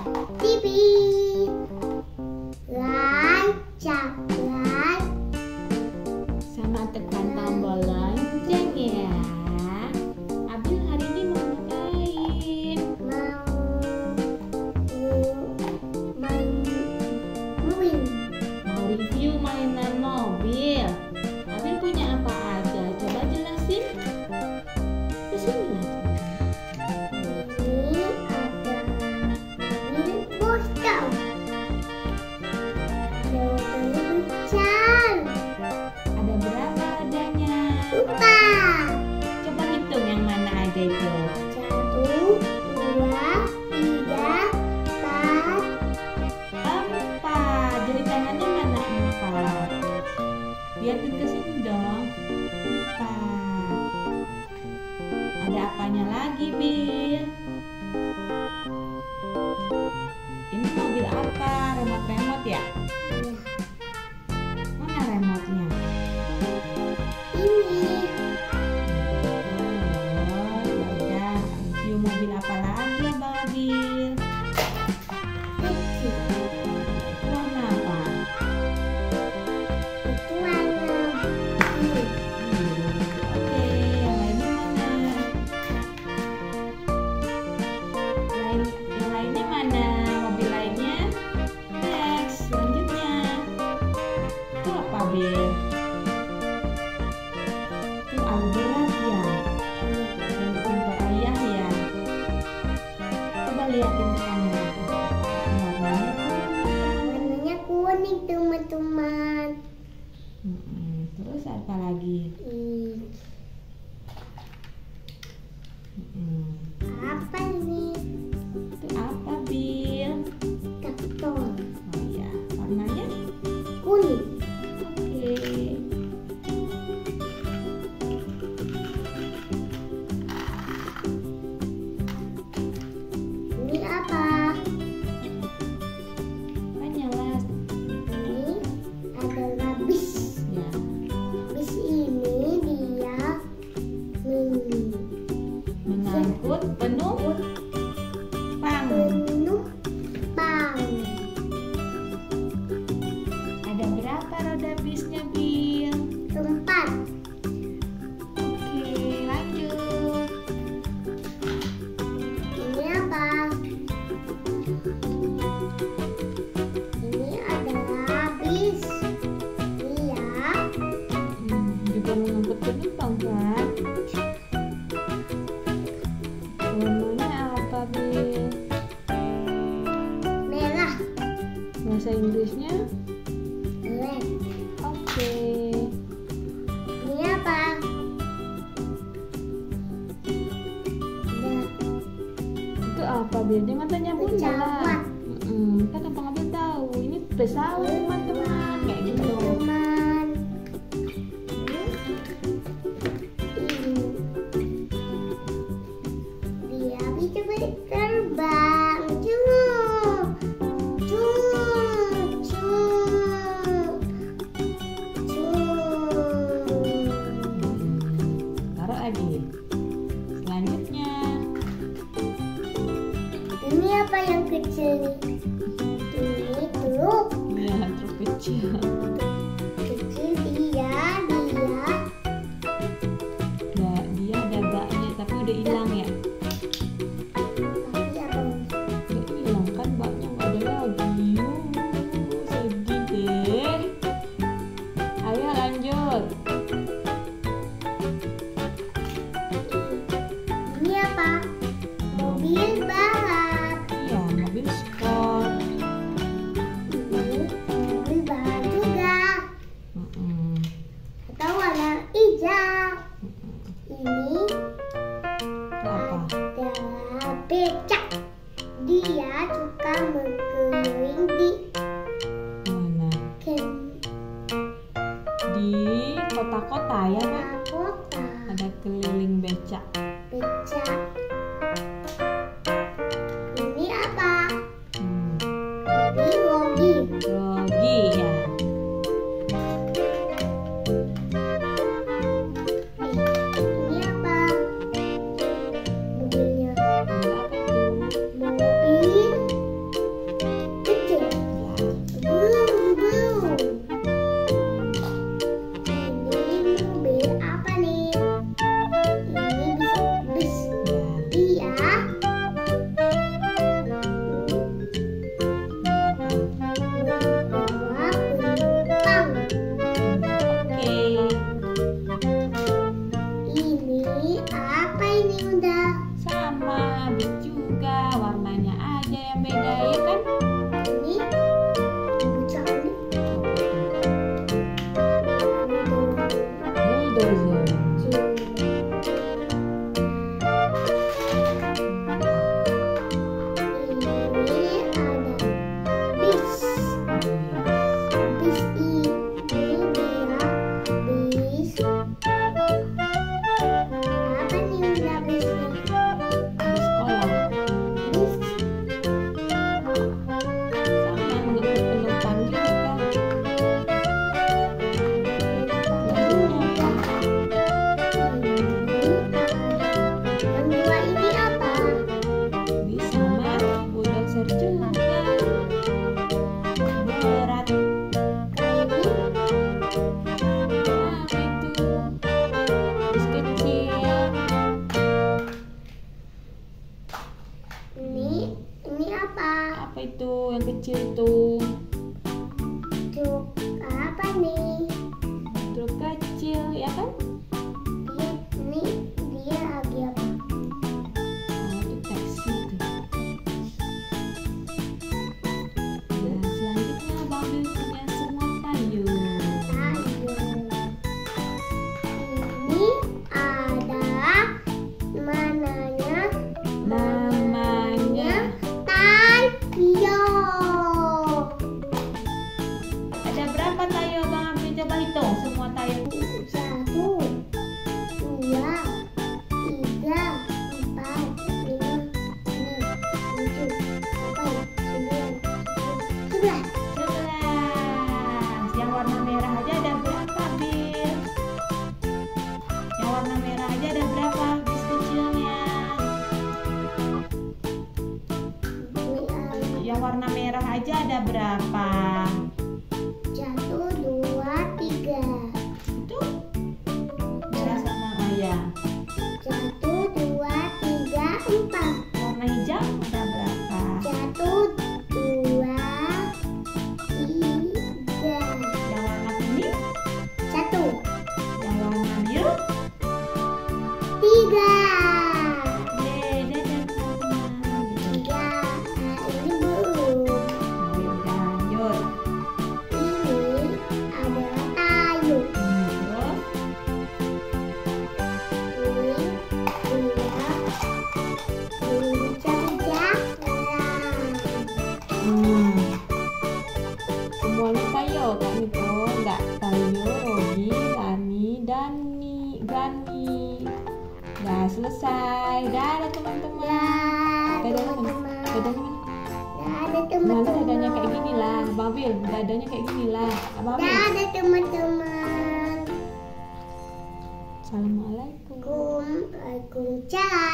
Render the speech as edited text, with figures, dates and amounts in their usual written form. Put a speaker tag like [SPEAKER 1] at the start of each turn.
[SPEAKER 1] TV. Like, subscribe,
[SPEAKER 2] sama tekan tombol lonceng ya. Abil hari ini mau ngapain? Mau review mainan mobil. Abil punya apa aja? Coba jelasin. Kesini lah.
[SPEAKER 1] ini ada mobil bostal, ada mobil besar,
[SPEAKER 2] Ada berapa rodanya?
[SPEAKER 1] 4,
[SPEAKER 2] Coba hitung yang mana aja itu.
[SPEAKER 1] 1, 2, 3, 4.
[SPEAKER 2] 4. Jari tangannya mana 4? Lihatin ke sini dong. 4. Ada apanya lagi, Bil? Ini mobil apa? Remote ya? Mana remote-nya?
[SPEAKER 1] Ini
[SPEAKER 2] Oh, ya udah. Review mobil apa lagi ya, Bang Abil?
[SPEAKER 1] kecil,
[SPEAKER 2] Itu warna apa?
[SPEAKER 1] itu warna biru.
[SPEAKER 2] Oke, yang lainnya mana? Yang lainnya mana? Mobil lainnya? Next, selanjutnya. Itu apa, Bil? Itu berat ya? Yang pintar ayah ya? Coba liatin ke kamera. Warnanya kuning.
[SPEAKER 1] Warnanya kuning, teman-teman.
[SPEAKER 2] Terus apa lagi?
[SPEAKER 1] Apa ini?
[SPEAKER 2] Itu apa, Bil?
[SPEAKER 1] Karton
[SPEAKER 2] Oh ya, warnanya?
[SPEAKER 1] kuning.
[SPEAKER 2] Oke.
[SPEAKER 1] Ini apa?
[SPEAKER 2] Nyala
[SPEAKER 1] Ini adalah bis.
[SPEAKER 2] ya.
[SPEAKER 1] Bis ini dia
[SPEAKER 2] Mengangkut penumpang.
[SPEAKER 1] penumpang.
[SPEAKER 2] Ada berapa roda bisnya, Bil?
[SPEAKER 1] 4.
[SPEAKER 2] Oke, lanjut.
[SPEAKER 1] Ini apa? Ini adalah bis. Dia
[SPEAKER 2] Juga mengangkut penumpang kan? Warnanya apa, Bil?
[SPEAKER 1] merah.
[SPEAKER 2] Bahasa Inggrisnya?
[SPEAKER 1] Red.
[SPEAKER 2] Oke.
[SPEAKER 1] Ini apa? Ada
[SPEAKER 2] Itu apa, Bil? Jangan tanya bunda lah.
[SPEAKER 1] pesawat.
[SPEAKER 2] Kan abang Abil tahu. Ini pesawat, teman-teman. Kayak gitu.
[SPEAKER 1] Teman. Ini. Dia bisa terbang.
[SPEAKER 2] Taruh lagi. Selanjutnya.
[SPEAKER 1] Ini apa yang kecil nih? Ini truk.
[SPEAKER 2] Ya, truk kecil.
[SPEAKER 1] Kecil dia.
[SPEAKER 2] Dia ada baknya tapi udah hilang ya.
[SPEAKER 1] Tapi apa?
[SPEAKER 2] Udah hilang kan baknya nggak ada lagi. Sedih deh. Ayo lanjut.
[SPEAKER 1] Ini apa? Mobil balap.
[SPEAKER 2] Iya, mobil sport.
[SPEAKER 1] Ini mobil balap juga. Atau warna hijau. Ini
[SPEAKER 2] Apa?
[SPEAKER 1] adalah becak. Dia suka berkeliling di
[SPEAKER 2] Mana? Di kota-kota ya kan?
[SPEAKER 1] kota.
[SPEAKER 2] Ada keliling becak.
[SPEAKER 1] Becak. Ini apa? Ini logi.
[SPEAKER 2] Rogi ya.
[SPEAKER 1] Ini apa? Mobilnya.
[SPEAKER 2] Mobil apa itu?
[SPEAKER 1] Mobil
[SPEAKER 2] Apa itu yang kecil itu?
[SPEAKER 1] Truk apa nih?
[SPEAKER 2] Truk kecil, ya kan?
[SPEAKER 1] Dia lagi apa?
[SPEAKER 2] Oh, itu taksi itu. Nah, selanjutnya Babil punya semua payung.
[SPEAKER 1] Ini ada namanya Tayo.
[SPEAKER 2] Ada berapa tayo Bang Abil? Coba hitung semua tayo.
[SPEAKER 1] 1, 2, 3, 4, 5, 6, 7, 8, 9, 10, 11.
[SPEAKER 2] 11. Yang warna merah aja ada berapa, Bil? Yang warna merah aja ada berapa bis kecilnya? Yang warna merah aja ada berapa?
[SPEAKER 1] 1, 2, 3.
[SPEAKER 2] Itu merah sama ayah.
[SPEAKER 1] 1, 2, 3, 4.
[SPEAKER 2] Warna hijau ada berapa?
[SPEAKER 1] 1, 2, 3.
[SPEAKER 2] Yang warna kuning?
[SPEAKER 1] 1,
[SPEAKER 2] Yang warna biru?
[SPEAKER 1] 3.
[SPEAKER 2] Dadah teman-teman.
[SPEAKER 1] 3. Ini belum.
[SPEAKER 2] Oh, yaudah lanjut.
[SPEAKER 1] Ini adalah Tayo.
[SPEAKER 2] Terus?
[SPEAKER 1] Ini dia
[SPEAKER 2] Semuanya tayo kan itu? Enggak tayo, Rogi, Lani, Gani. Nah, selesai. Dadah teman-teman. Dadanya mana? Dadanya mana?
[SPEAKER 1] Ada
[SPEAKER 2] Nah,
[SPEAKER 1] teman-teman.
[SPEAKER 2] dadanya kayak gini lah, Babil. Dadanya kayak gini lah, Babil.
[SPEAKER 1] Ada teman-teman.
[SPEAKER 2] Assalamualaikum.
[SPEAKER 1] Waalaikumsalam.